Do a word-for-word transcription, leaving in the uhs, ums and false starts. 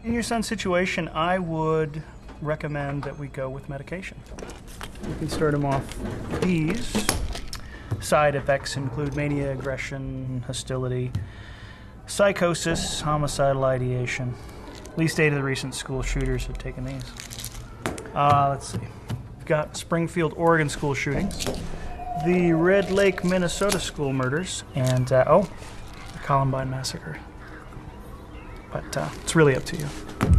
In your son's situation, I would recommend that we go with medication. We can start him off with these. Side effects include mania, aggression, hostility, psychosis, homicidal ideation. At least eight of the recent school shooters have taken these. Uh, let's see. We've got Springfield, Oregon school shootings, the Red Lake, Minnesota school murders, and, uh, oh, the Columbine massacre. But uh, it's really up to you.